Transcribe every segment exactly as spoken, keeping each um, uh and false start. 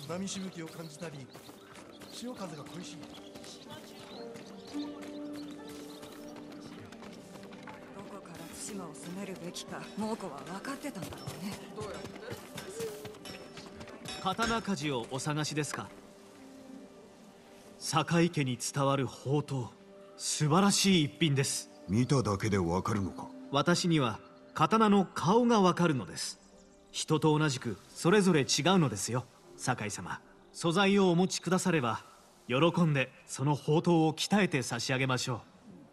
波しぶきを感じたり、潮風が恋しい。 どこから対馬を攻めるべきか猛虎は分かってたんだろうね。どうやって？ 刀鍛冶をお探しですか？坂井家に伝わる宝刀、素晴らしい一品です。 見ただけでわかるのか？ 私には刀の顔がわかるのです。人と同じくそれぞれ違うのですよ。酒井様、素材をお持ちくだされば喜んでその宝刀を鍛えて差し上げましょう。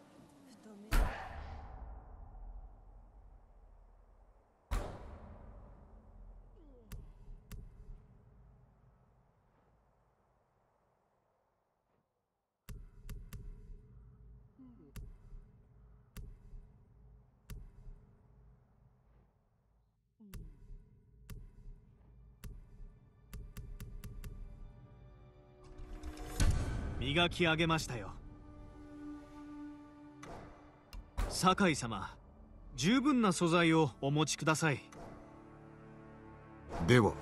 磨き上げましたよ。酒井様、十分な素材をお持ちください。 では。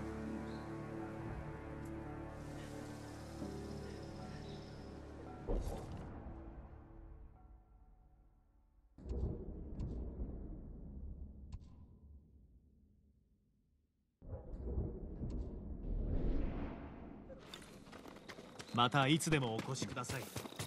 またいつでもお越しください。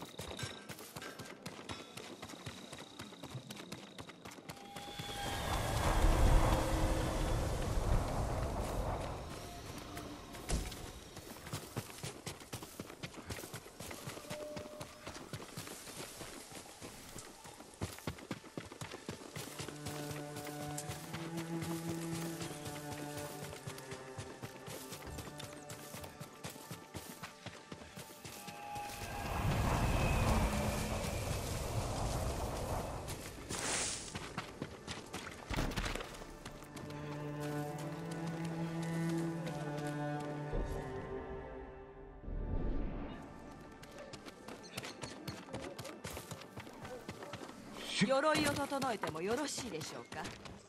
鎧を整えてもよろしいでしょうか。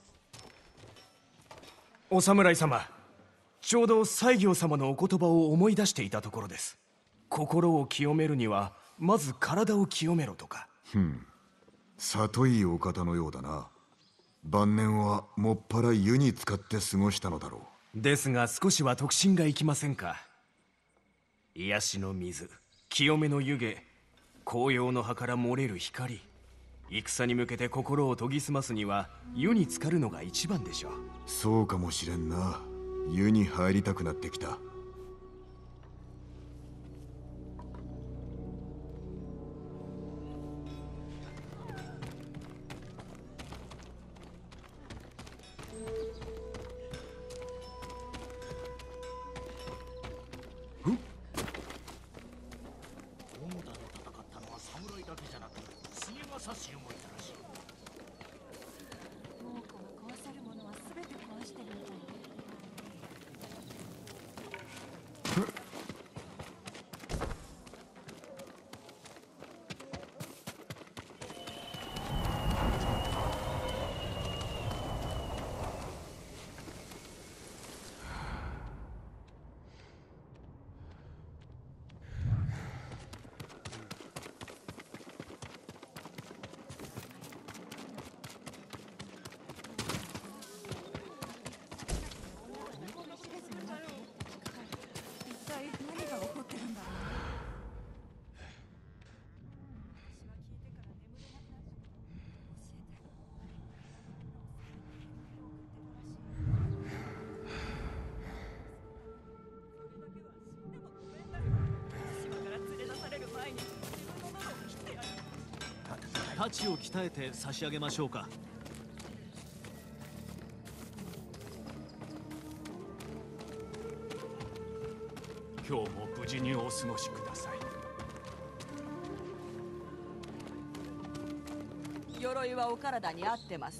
お侍様、ちょうど西行様のお言葉を思い出していたところです。心を清めるにはまず体を清めろとか。 ふん、里いお方のようだな。晩年はもっぱら湯に浸かって過ごしたのだろう。ですが少しは特進がいきませんか。癒しの水、清めの湯気、紅葉の葉から漏れる光。戦に向けて心を研ぎ澄ますには湯に浸かるのが一番でしょう。 そうかもしれんな。湯に入りたくなってきた。 太刀を鍛えて差し上げましょうか。 今日も無事にお過ごしください。 鎧はお体に合ってます？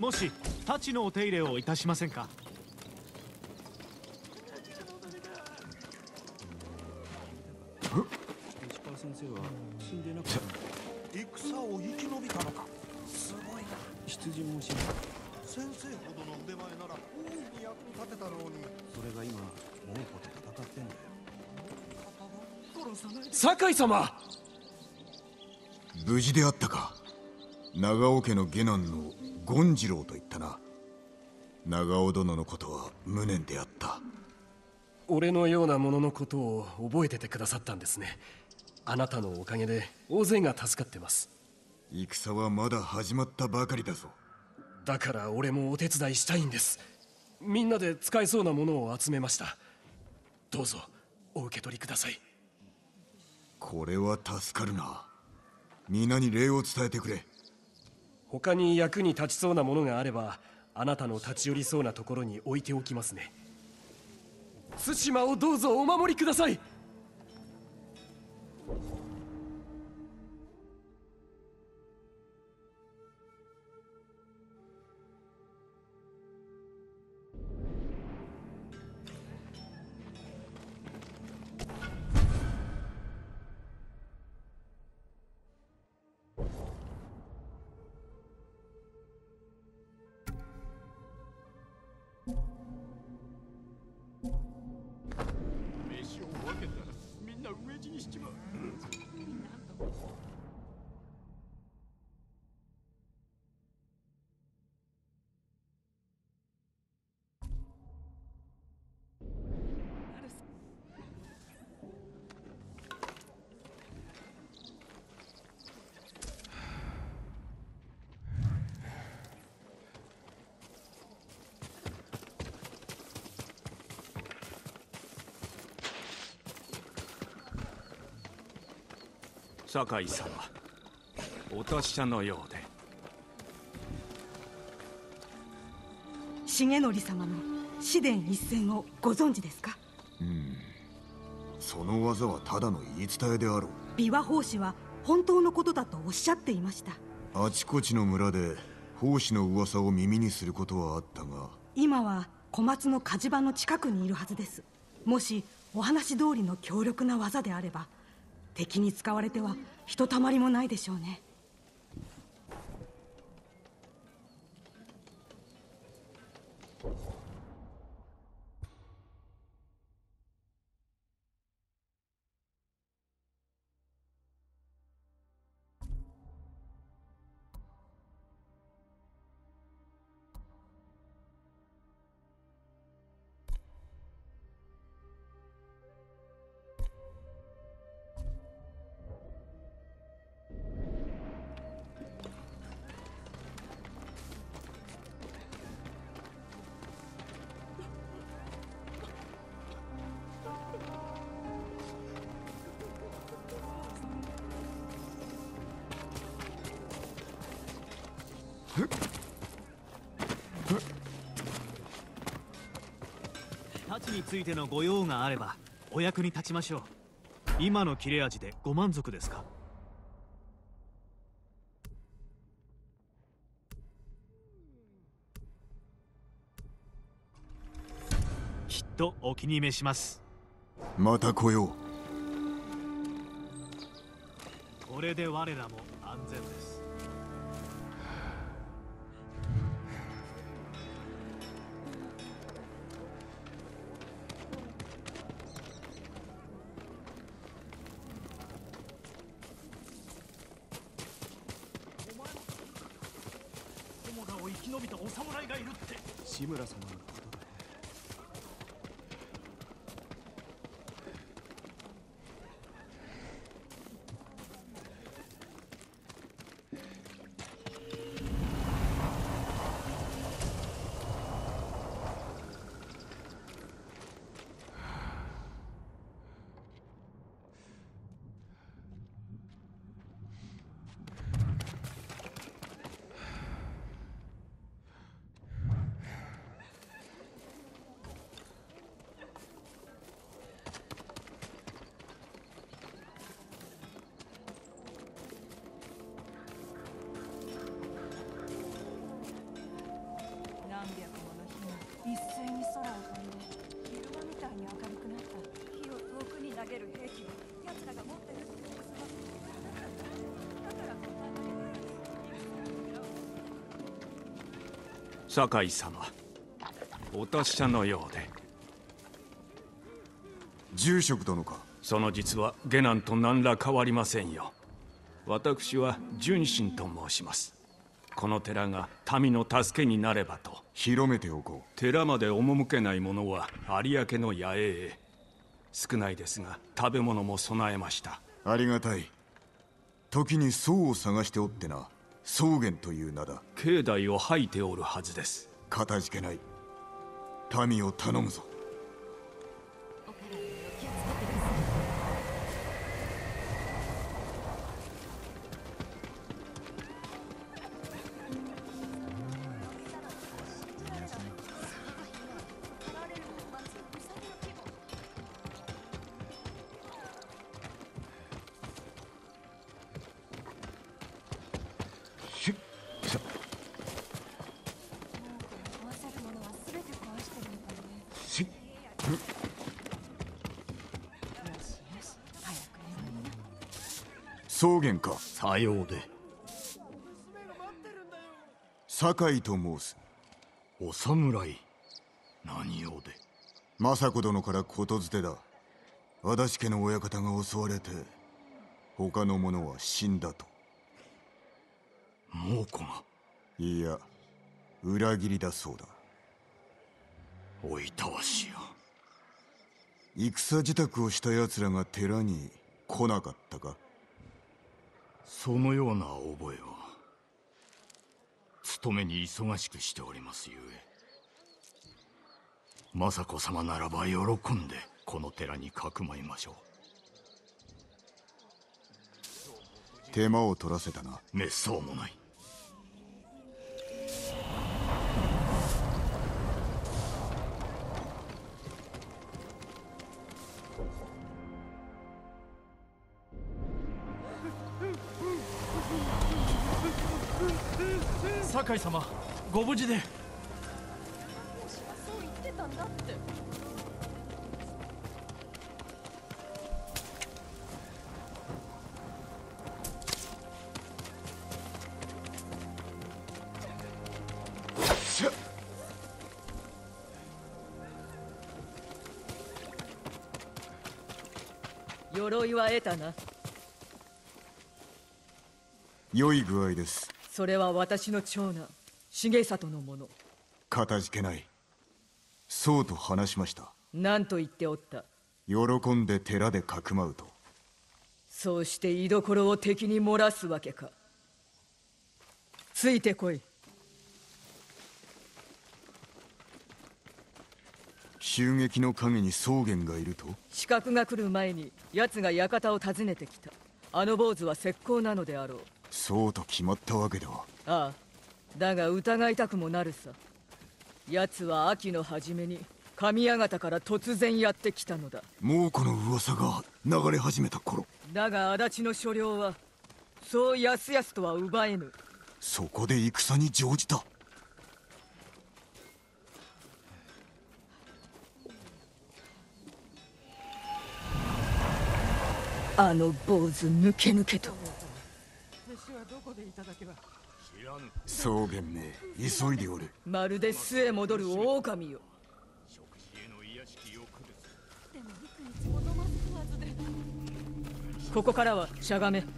もし太刀のお手入れをいたしませんか？ 戦を生き延びたのか。すごいな。 出陣もしない。 先生ほどの腕前なら大いに役に立てたろうに。 それが今猛虎と戦ってんだよ。 殺さないで。 酒井様。 無事であったか。長尾家の下男の権次郎と言ったな。長尾殿のことは無念であった。 俺のようなもののことを覚えててくださったんですね。あなたのおかげで大勢が助かってます。 戦はまだ始まったばかりだぞ。 だから俺もお手伝いしたいんです。みんなで使えそうなものを集めました。どうぞお受け取りください。 これは助かるな。皆に礼を伝えてくれ。 他に役に立ちそうなものがあれば、あなたの立ち寄りそうなところに置いておきますね。対馬をどうぞお守りください。 酒井様、お達者のようで。 重則様の紫電一戦をご存知ですか？ うん、その技はただの言い伝えであろう。 琵琶法師は本当のことだとおっしゃっていました。 あちこちの村で法師の噂を耳にすることはあったが、 今は小松の火事場の近くにいるはずです。もしお話通りの強力な技であれば、敵に使われてはひとたまりもないでしょうね。 太刀についてのご用があればお役に立ちましょう。今の切れ味でご満足ですか？きっとお気に召します。 また来よう。 これで我らも安全です。 生き延びたお侍がいるって。 志村様のことだ。 一斉に空を飛んで昼間みたいに明るくなった。火を遠くに投げる兵器を奴らが持ってるって噂は。だからこんなに酒井様、お達者のようで。 住職殿か。 その実は下男と何ら変わりませんよ。私は純真と申します。この寺が民の助けになればと広めておこう。 寺まで赴けない者は有明の野営へ。少ないですが食べ物も備えました。 ありがたい。時に僧を探しておってな。宗玄という名だ。 境内を吐いておるはずです。 かたじけない。民を頼むぞ。宗玄か。 さようで。 酒井と申す。 お侍。何用で。 政子殿から言づてだ。足立家の親方が襲われて他の者は死んだと。 猛虎が。 いや、裏切りだそうだ。 おいたわしや。 戦支度をした奴らが寺に来なかったか。 そのような覚えは。勤めに忙しくしておりますゆえ。政子様ならば喜んでこの寺にかくまいましょう。手間を取らせたな。 めっそうもない。 酒井様、ご無事で。 そう言ってたんだって。 鎧は得たな。 良い具合です。 それは私の長男重里のもの。 かたじけない。そうと話しました。 何と言っておった。 喜んで寺でかくまうと。 そうして居所を敵に漏らすわけか。ついてこい。 襲撃の陰に宗玄がいると。 刺客が来る前に奴が館を訪ねてきた。あの坊主は石膏なのであろう。 そうと決まったわけでは。 ああ、だが疑いたくもなるさ。奴は秋の初めに神谷方から突然やってきたのだ。 猛虎の噂が流れ始めた頃。 だが足立の所領はそうやすやすとは奪えぬ。 そこで戦に乗じた。 あの坊主抜け抜けと。 宗玄め急いでおる。 まるで巣へ戻る狼よ。ここからはしゃがめ。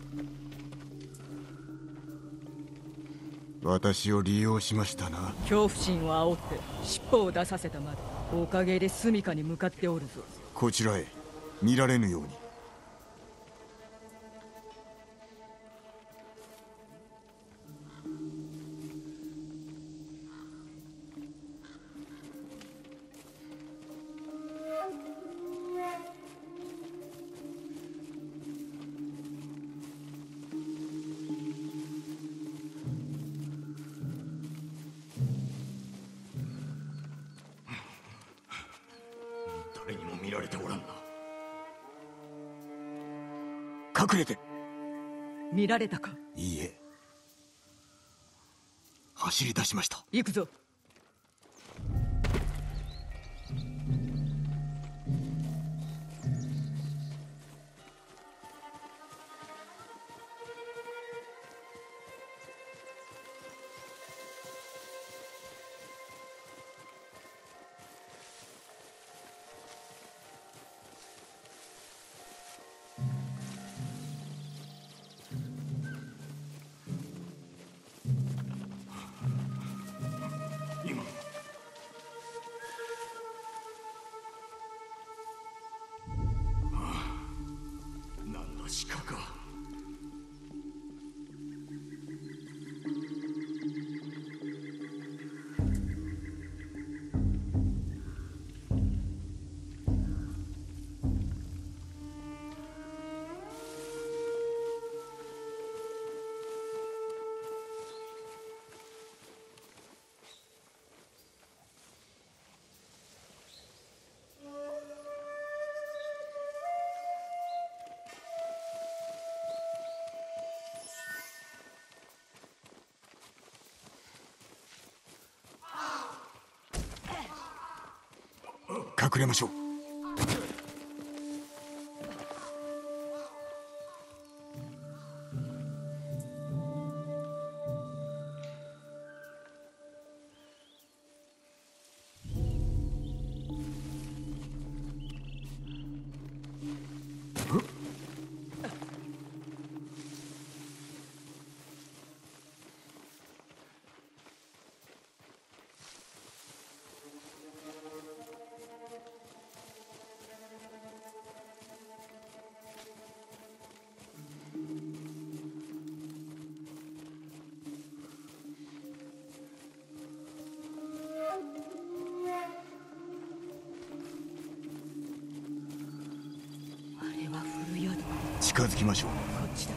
私を利用しましたな。 恐怖心を煽って尻尾を出させたまで。おかげで住処に向かっておるぞ。 こちらへ見られぬように。 誰にも見られておらんな。 隠れて。 見られたか。 いいえ、走り出しました。 行くぞ。 隠れましょう。近づきましょう。 こっちだ。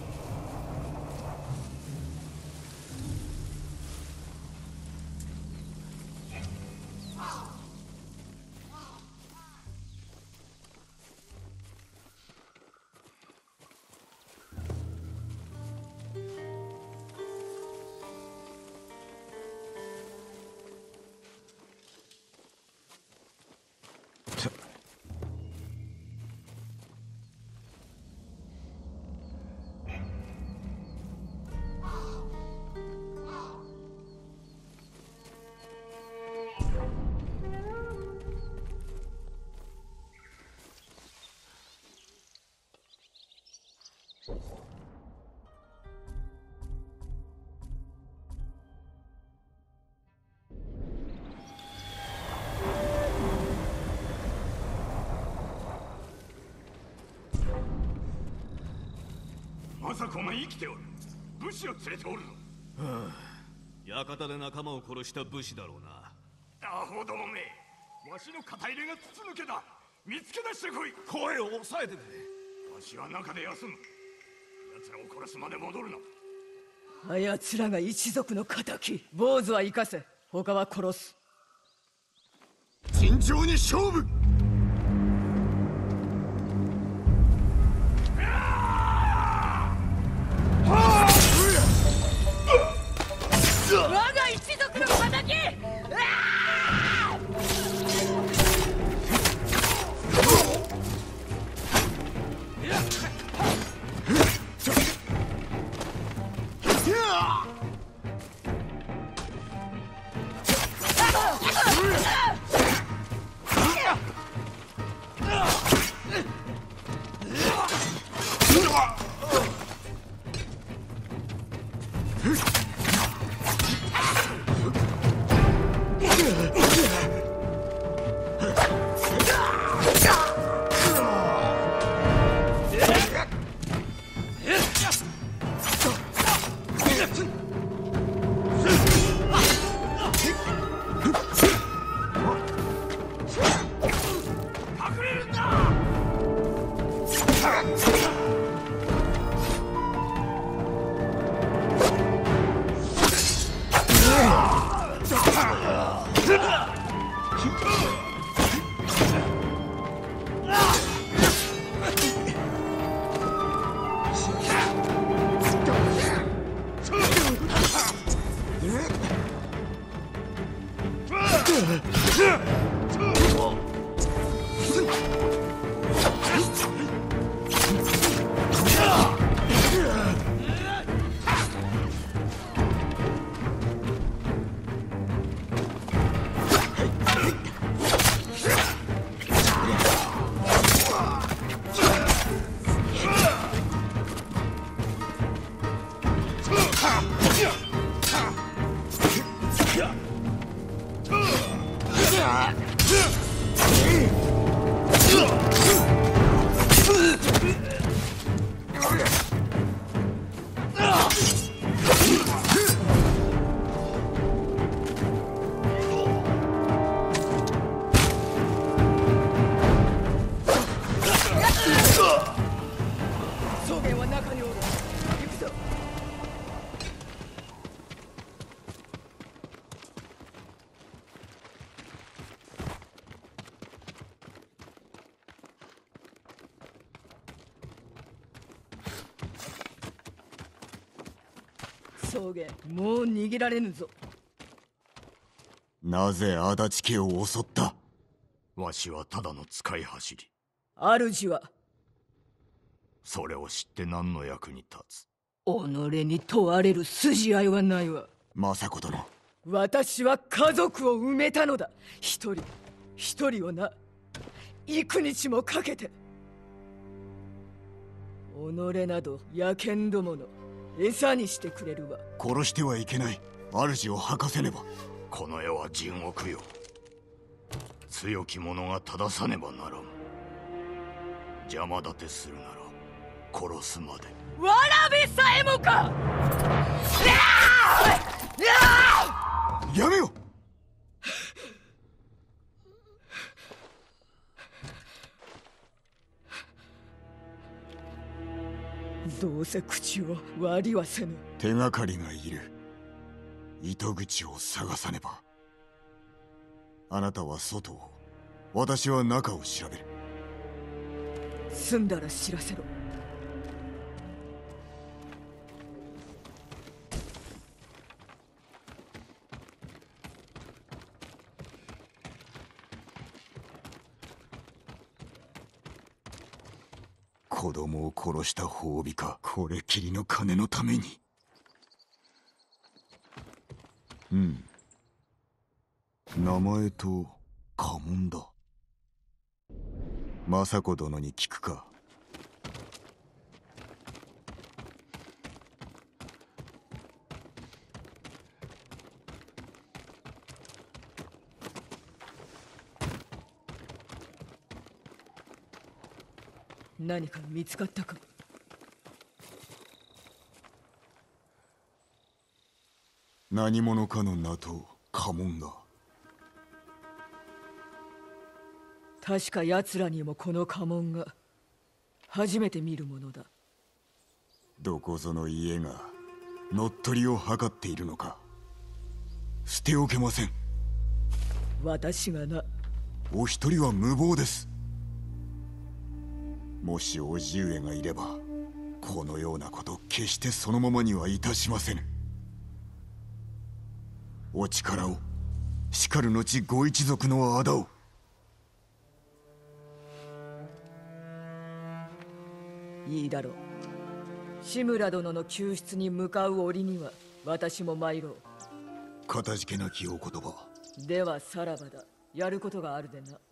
まさかお前生きておる。武士を連れておるの。 はあ、館で仲間を殺した武士だろうな。 アホどもめ、わしの肩入れが筒抜けだ。見つけ出してこい。 声を抑えてくれ。 わしは中で休む。奴らを殺すまで戻るな。 あやつらが一族の敵。坊主は生かせ、他は殺す。 尋常に勝負。 我が一族の敵！草原、もう逃げられぬぞ。 なぜ足立家を襲った？ わしはただの使い走り。 主はそれを知って何の役に立つ。 己に問われる筋合いはないわ。 政子殿、 私は家族を埋めたのだ。一人一人をな、幾日もかけて。己など野犬どもの餌にしてくれるわ。 殺してはいけない。主を吐かせねば。 この世は地獄よ。強き者が正さねばならん。邪魔立てするなら殺すまで。 わらびさえもか。 やめよ。 どうせ口を割りはせぬ。 手がかりがいる。糸口を探さねば。あなたは外を、私は中を調べる。 済んだら知らせろ。 子供を殺した褒美か。これきりの金のために。うん。名前と家紋だ。政子殿に聞くか。 何か見つかったか。 何者かの名と家紋が。 確か奴らにもこの家紋が。初めて見るものだ。 どこぞの家が乗っ取りを図っているのか。捨ておけません。 私がな。 お一人は無謀です。もし叔父上がいれば、このようなこと決してそのままにはいたしませぬ。お力を、しかる後ご一族の仇を。 いいだろう。志村殿の救出に向かう折には私も参ろう。 かたじけなきお言葉。 ではさらばだ。やることがあるでな。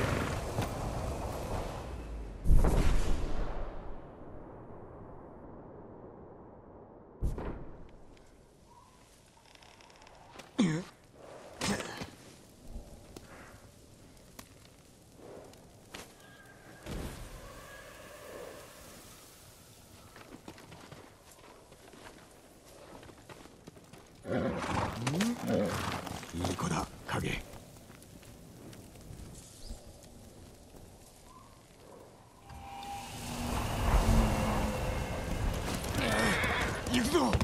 いい子だ、影。行くぞ。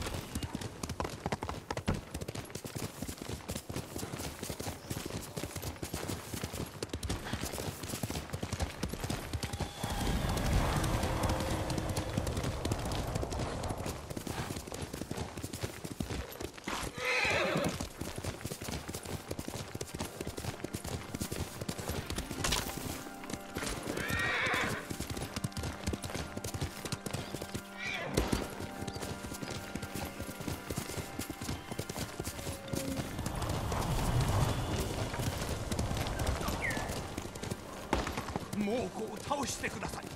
猛虎を倒してください。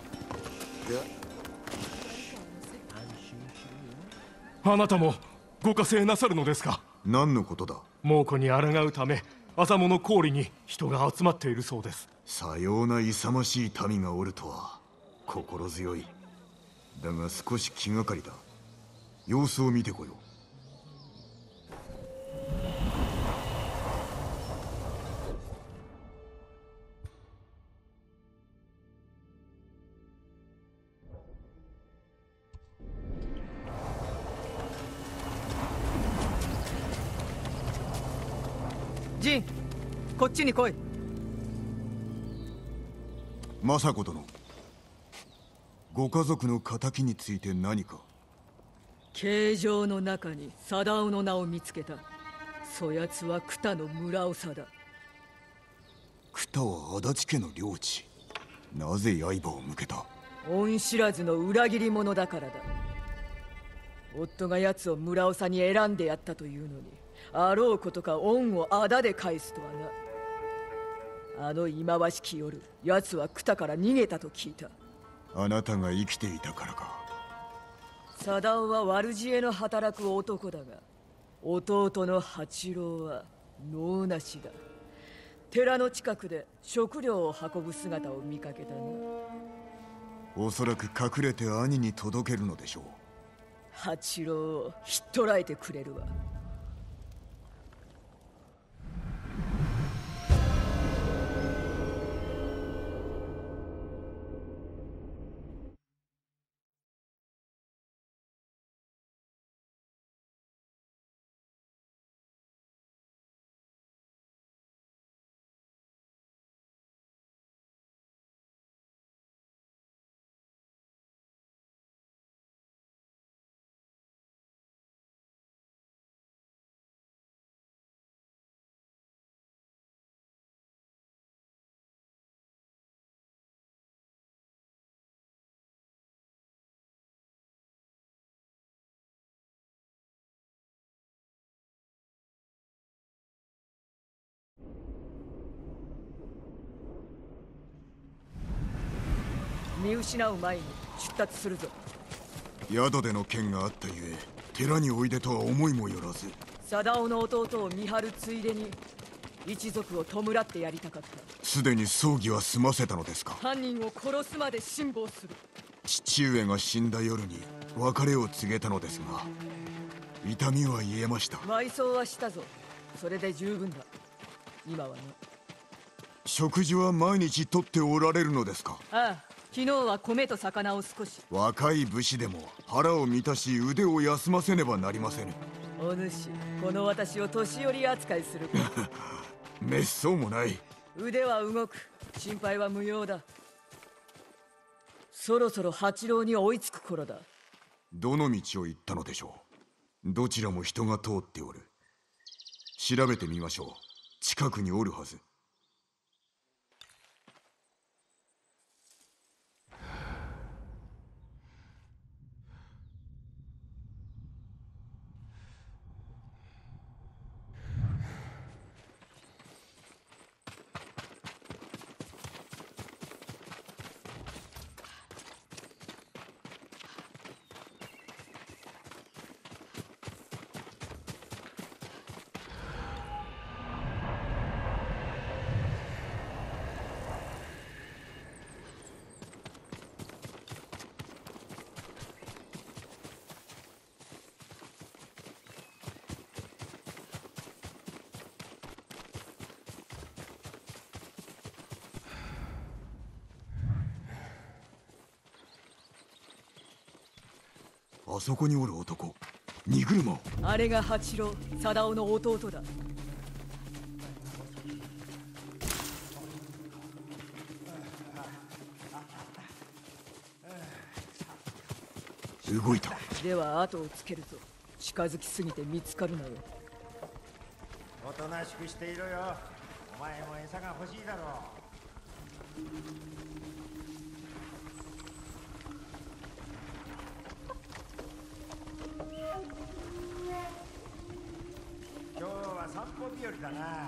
あなたもご加勢なさるのですか？ 何のことだ？ 猛虎に抗うため朝物氷に人が集まっているそうです。 さような勇ましい民がおるとは心強い。だが少し気がかりだ。様子を見てこよう。 ジン、こっちに来い。 政子殿、ご家族の仇について何か？ 形状の中に貞夫の名を見つけた。そやつは九田の村長だ。 九田は足立家の領地。なぜ刃を向けた？ 恩知らずの裏切り者だからだ。夫が奴を村長に選んでやったというのに、あろうことか恩を仇で返すとはな。あの忌まわしき夜、奴は九田から逃げたと聞いた。 あなたが生きていたからか。 貞夫は悪知恵の働く男だが、弟の八郎は能なしだ。寺の近くで食料を運ぶ姿を見かけたな。 おそらく隠れて兄に届けるのでしょう。 八郎をひっ捕らえてくれるわ。見失う前に出立するぞ。 宿での件があったゆえ寺においでとは思いもよらず。 貞夫の弟を見張るついでに一族を弔ってやりたかった。 すでに葬儀は済ませたのですか？ 犯人を殺すまで辛抱する。 父上が死んだ夜に別れを告げたのですが、痛みは癒えました。 埋葬はしたぞ。それで十分だ。今はね。 食事は毎日とっておられるのですか？ ああ、昨日は米と魚を少し。 若い武士でも腹を満たし腕を休ませねばなりませぬ。 お主、この私を年寄り扱いするか。 めっそうもない。 腕は動く。心配は無用だ。そろそろ八郎に追いつく頃だ。 どの道を行ったのでしょう？どちらも人が通っておる。調べてみましょう。近くにおるはず。 あそこにおる男、荷車。 あれが八郎、貞夫の弟だ。 動いた。 では後をつけるぞ。近づきすぎて見つかるなよ。 おとなしくしていろよ。お前も餌が欲しいだろう。今日は散歩日和だな。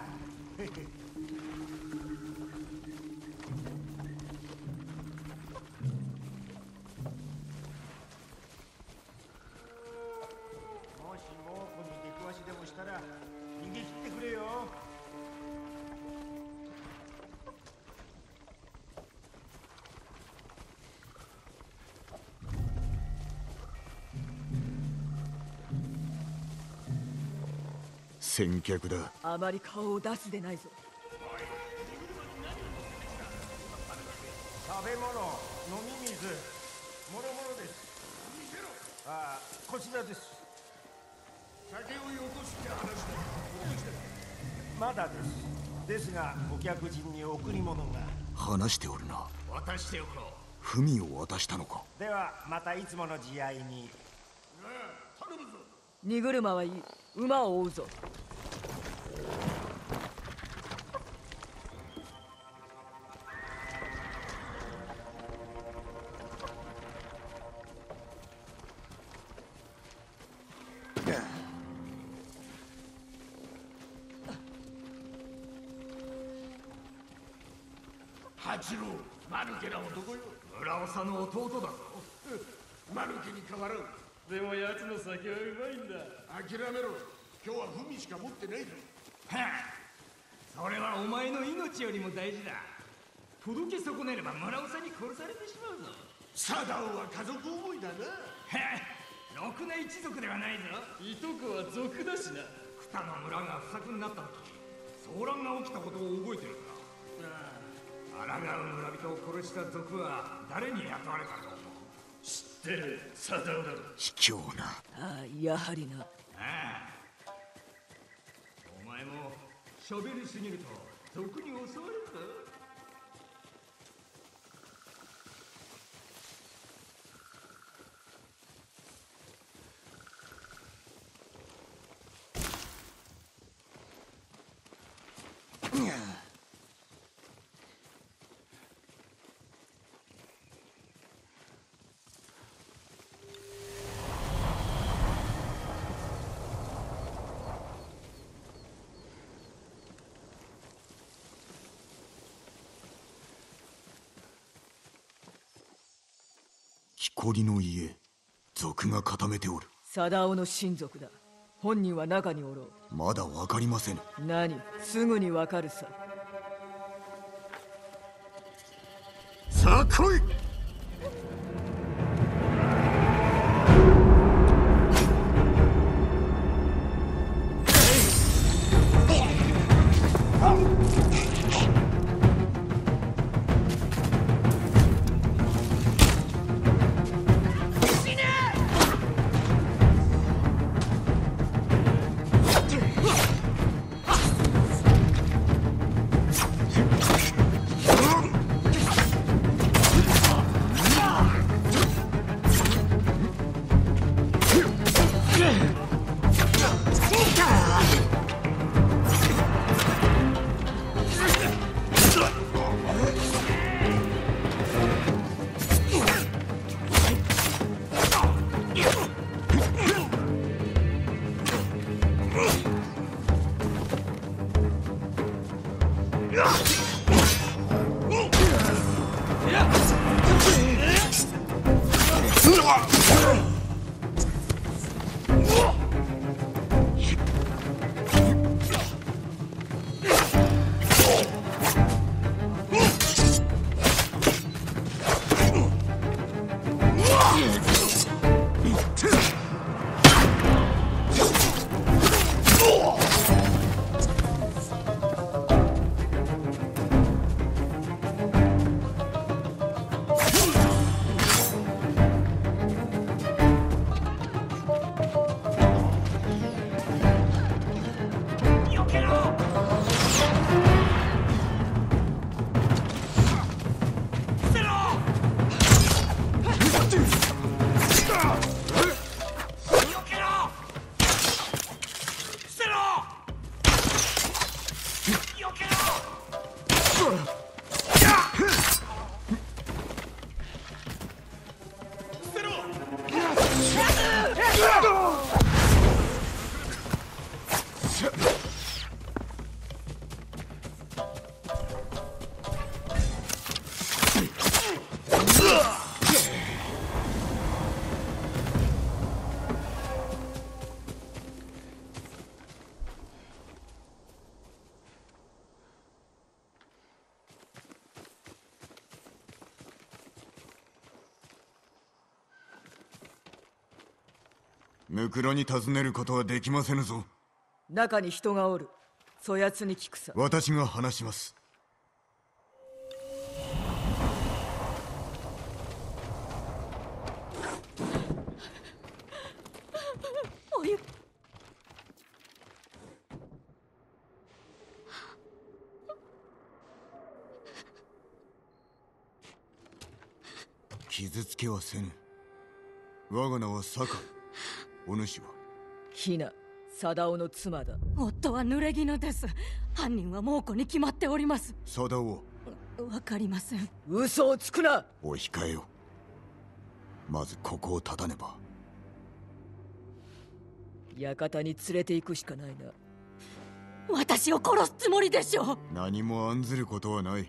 先客だ。 あまり顔を出すでないぞ。 食べ物、飲み水、もろもろです。ああ、こちらです。酒をよこして話だ。まだです。ですが、お客人に贈り物が。 話しておるな。 渡しておこう。 文を渡したのか。 では、またいつもの慈愛に。 頼むぞ。 荷車はいい。馬を追うぞ。 八郎、マヌケな男よ。村長の弟だぞ。マヌケに変わらん。でも奴の酒はうまいんだ。諦めろ。今日は文しか持ってないぞ。 はあ、それはお前の命よりも大事だ。届け損ねれば村長に殺されてしまうぞ。 サダオは家族思いだな。 はあ、ろくな一族ではないぞ。 いとこは族だしな。 二の村が不作になった時、騒乱が起きたことを覚えてるか。抗う村人を殺した族は誰に雇われたと思う？ 知ってる、サダオだろ。 卑怯な。 ああ、やはりな。 ああ、お前も喋りすぎると賊に襲われるぞ。 木こりの家、族が固めておる。 貞夫の親族だ。本人は中におろう。 まだわかりませぬ。 何、すぐにわかるさ。 さあ来い。 あっムクロに尋ねることはできませぬぞ。 中に人がおる。そやつに聞くさ。 私が話します。 おゆ傷つけはせぬ。我が名は酒井。お主はひな、貞夫の妻だ。 夫は濡れ衣です。犯人は猛虎に決まっております。 貞夫。 わかりません。 嘘をつくな。 お控えよ。まずここを立たねば。 館に連れて行くしかないな。 私を殺すつもりでしょう。 何も案ずることはない。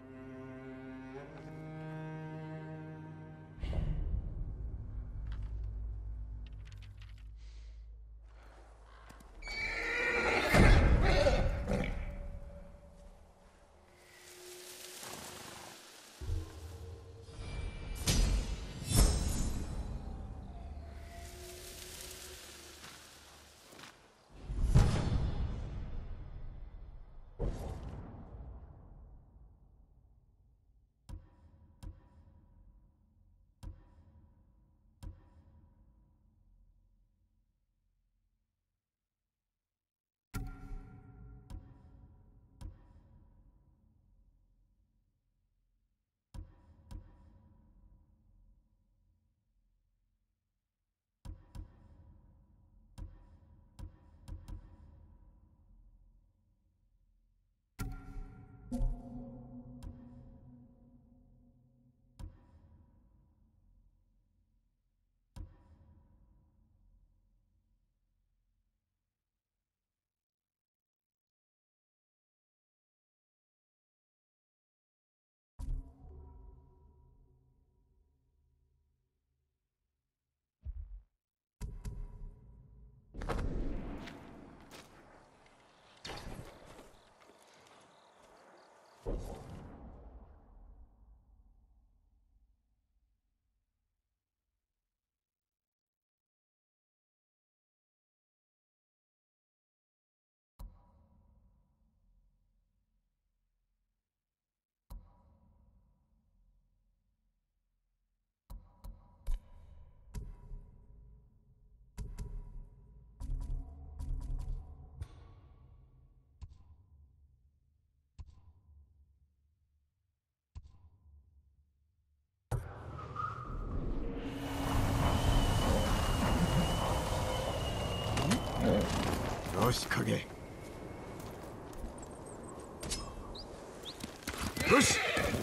よし、影。よし。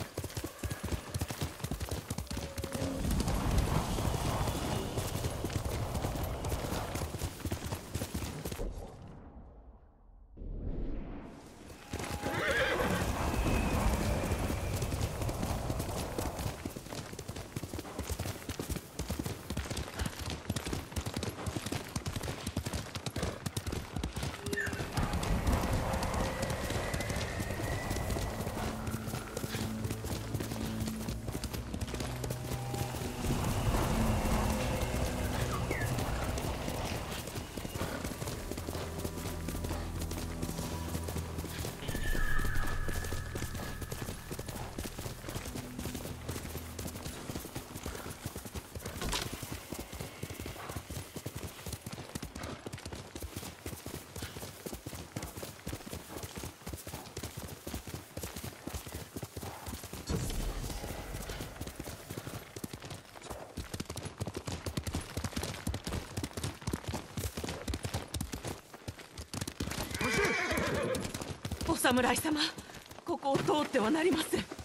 お侍様、ここを通ってはなりません。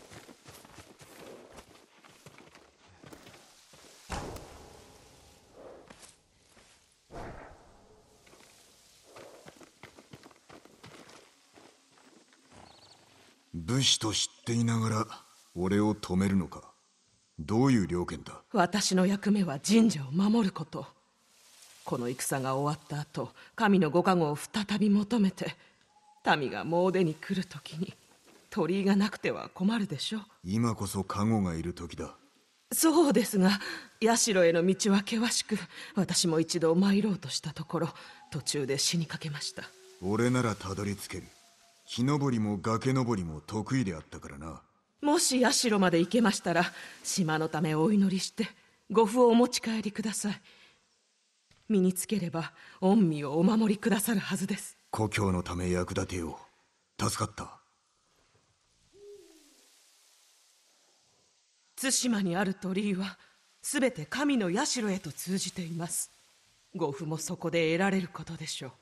武士と知っていながら俺を止めるのか。どういう了見だ。 私の役目は神社を守ること。この戦が終わった後、神のご加護を再び求めて民が詣に来るときに鳥居がなくては困るでしょう。 今こそ加護がいる時だ。 そうですが、社への道は険しく、私も一度参ろうとしたところ、途中で死にかけました。 俺ならたどり着ける。木登りも崖登りも得意であったからな。 もし社まで行けましたら、島のためお祈りしてご符をお持ち帰りください。身につければ御身をお守りくださるはずです。 故郷のため役立てよう。助かった。 対馬にある鳥居はすべて神の社へと通じています。ご符もそこで得られることでしょう。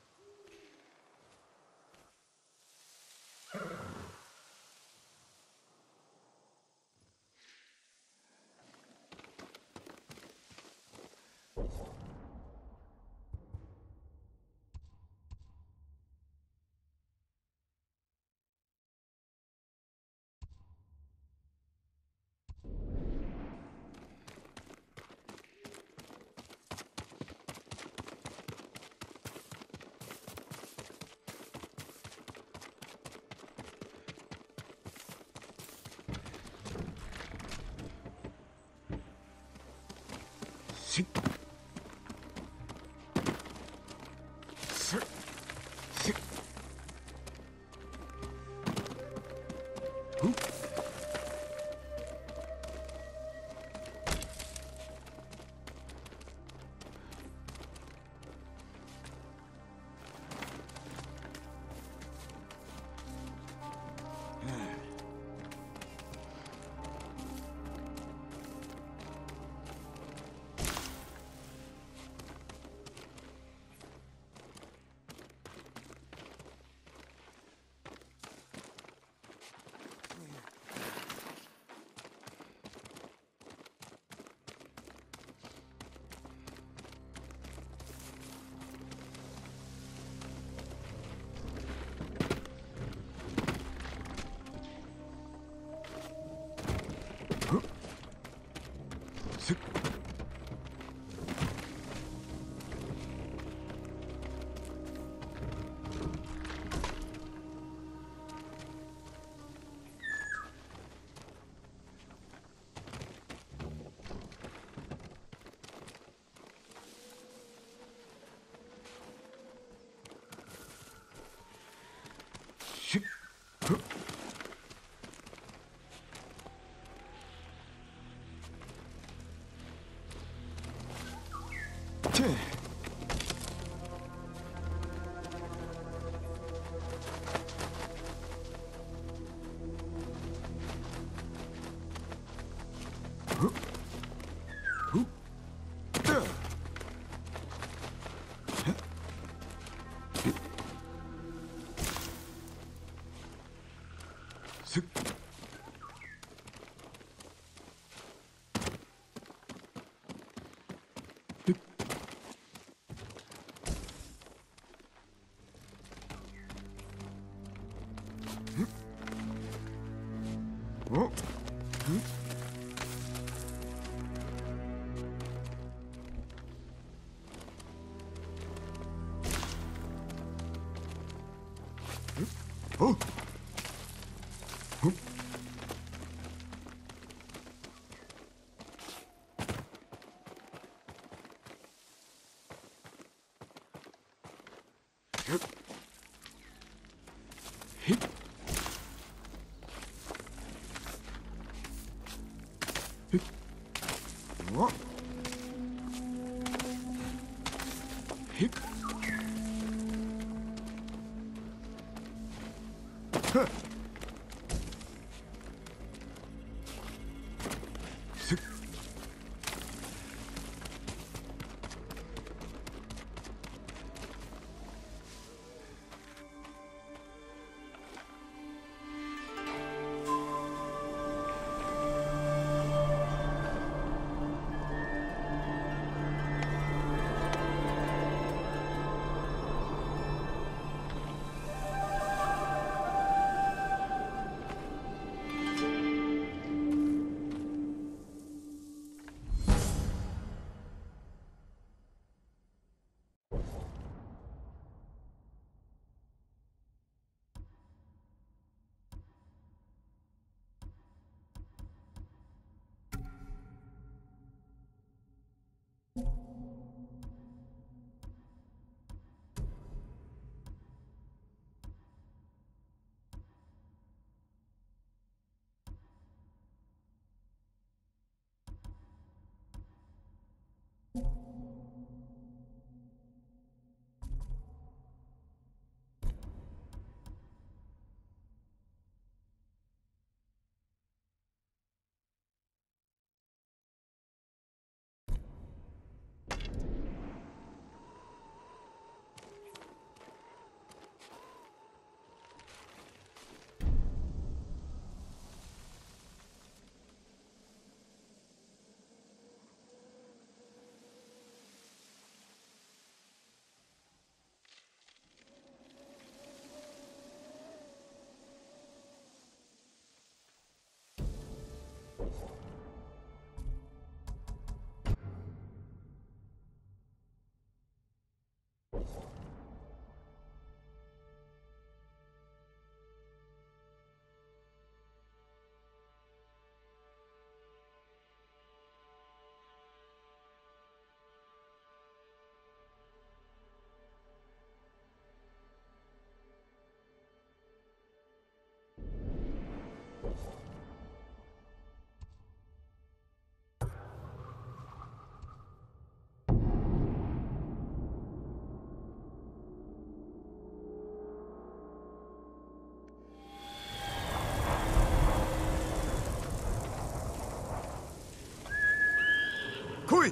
来い。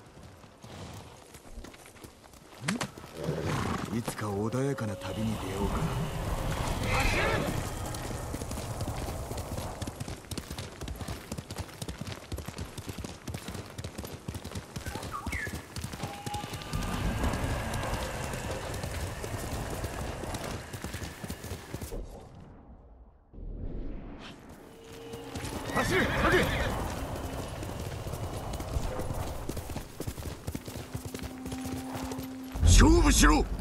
いつか穏やかな旅に出ようか。 走れ、走れ。 勝負しろ。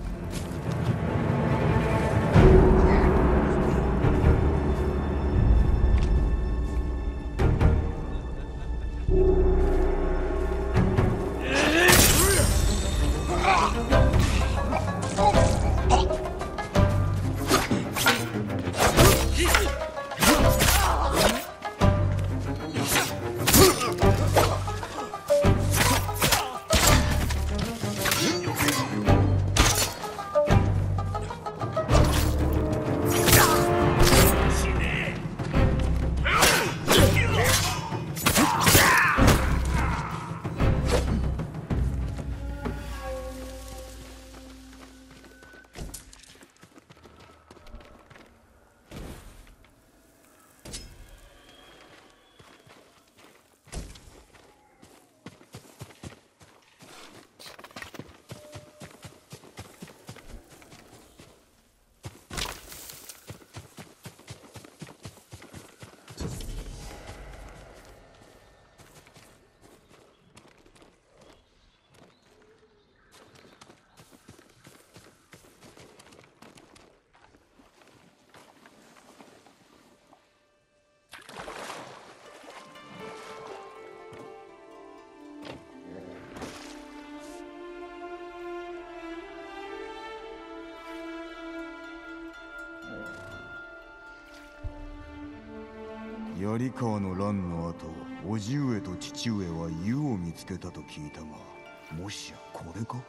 槍川の乱の後、叔父上と父上は湯を見つけたと聞いたが、もしやこれか？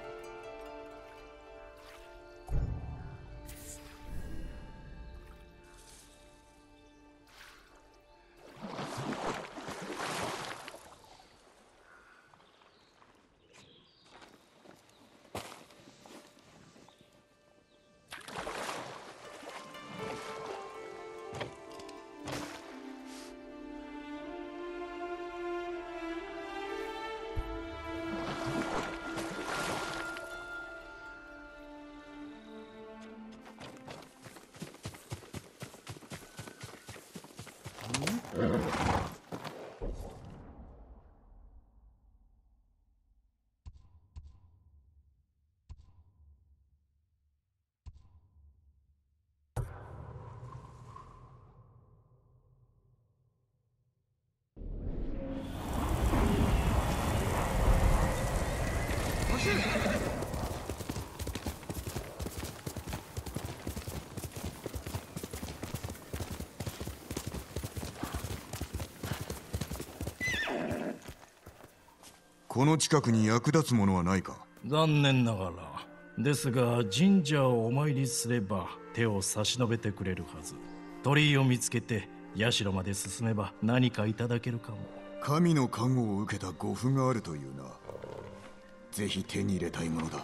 この近くに役立つものはないか？ 残念ながらですが、神社をお参りすれば手を差し伸べてくれるはず。鳥居を見つけて社まで進めば何かいただけるかも。 神の加護を受けた護符があるというな。ぜひ手に入れたいものだ。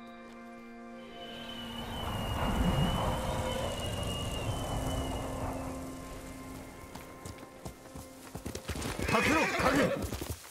かけろ、影。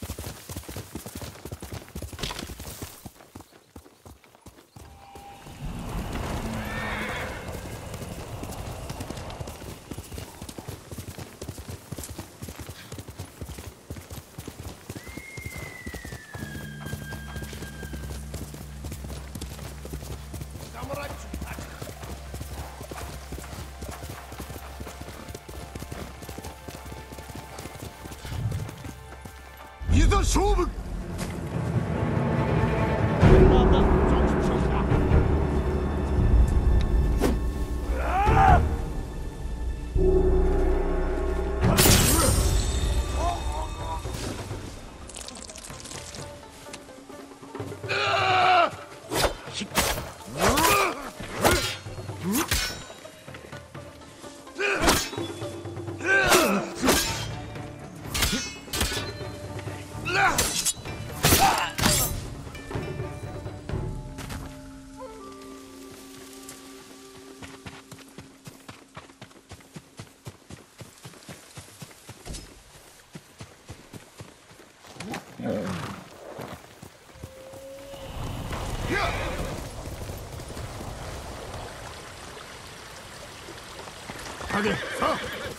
いざ勝負。 影さあ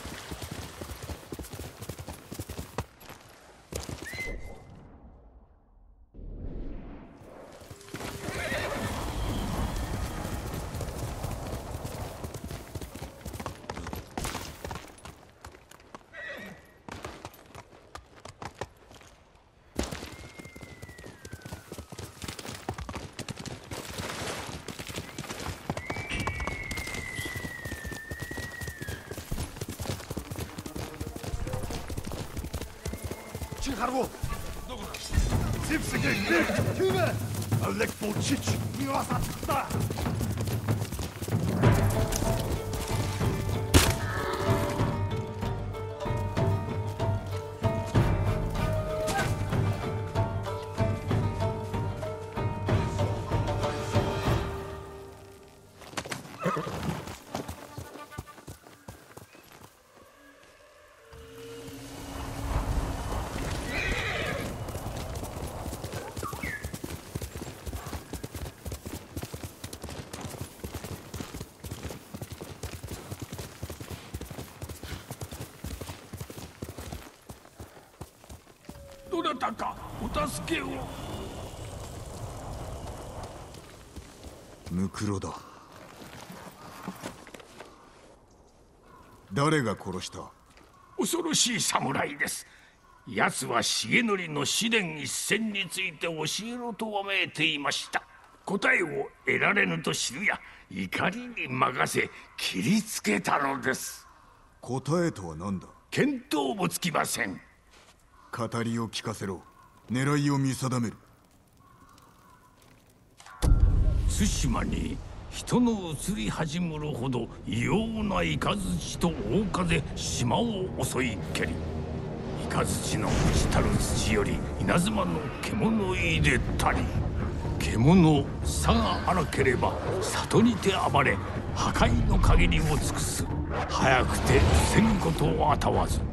Tien Harbo! Zipsige Glück! Tüme! Alekbo Cic! Miłasa! Da! どなたかお助けを。 ムクロだ。誰が殺した？ 恐ろしい侍です。奴は重則の試練一戦について教えろとわめいていました。答えを得られぬと知るや怒りに任せ切りつけたのです。 答えとは何だ？ 見当もつきません。 語りを聞かせろ。狙いを見定める。 対馬に人の移り始むるほど異様な雷と大風島を襲い蹴り、雷の朽ちたる土より稲妻の獣入れたり、獣さが荒ければ里にて暴れ破壊の限りを尽くす。早くて防ぐことをあたわず。